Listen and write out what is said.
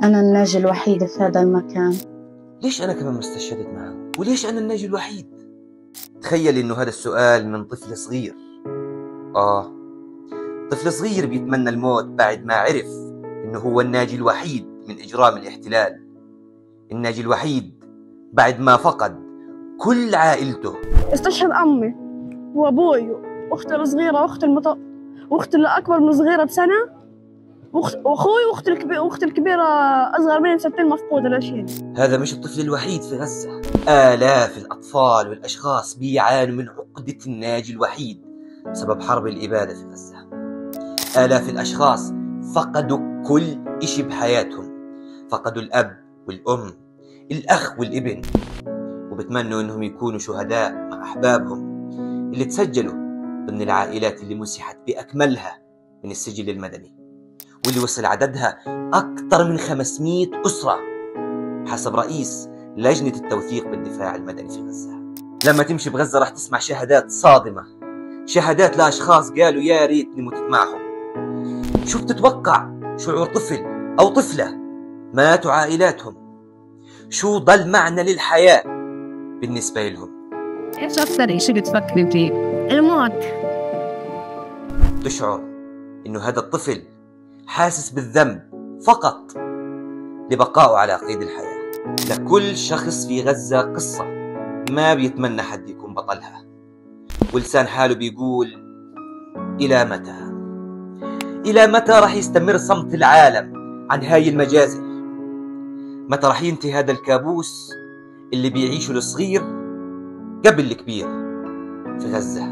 أنا الناجي الوحيدة في هذا المكان. ليش أنا كمان مستشهدت معه؟ وليش أنا الناجي الوحيد؟ تخيل إنه هذا السؤال من طفل صغير. طفل صغير بيتمنى الموت بعد ما عرف إنه هو الناجي الوحيد من إجرام الاحتلال، الناجي الوحيد بعد ما فقد كل عائلته. استشهد أمي وأبوي وأختي الصغيرة وأختي الأكبر من صغيرة بسنة، وأخوي وأختي الكبيرة أصغر مني بسنتين مفقودة للحين. هذا مش الطفل الوحيد في غزة، آلاف الأطفال والأشخاص بيعانوا من عقدة الناجي الوحيد بسبب حرب الإبادة في غزة. آلاف الأشخاص فقدوا كل إشي بحياتهم، فقدوا الأب والأم، الأخ والابن، وبتمنوا إنهم يكونوا شهداء مع أحبابهم اللي تسجلوا ضمن العائلات اللي مسحت بأكملها من السجل المدني، واللي وصل عددها أكثر من 500 أسرة حسب رئيس لجنة التوثيق بالدفاع المدني في غزة. لما تمشي بغزة راح تسمع شهادات صادمة، شهادات لأشخاص قالوا يا ريتني متت معهم. شو بتتوقع شعور طفل أو طفلة ماتوا عائلاتهم؟ شو ضل معنى للحياة بالنسبة لهم؟ إيش أكثر إشي بتفكري فيه؟ الموت. تشعر إنه هذا الطفل حاسس بالذنب فقط لبقائه على قيد الحياة. لكل شخص في غزة قصة ما بيتمنى حد يكون بطلها، ولسان حاله بيقول إلى متى؟ إلى متى رح يستمر صمت العالم عن هاي المجازر؟ متى رح ينتهي هذا الكابوس اللي بيعيشه الصغير قبل الكبير في غزة؟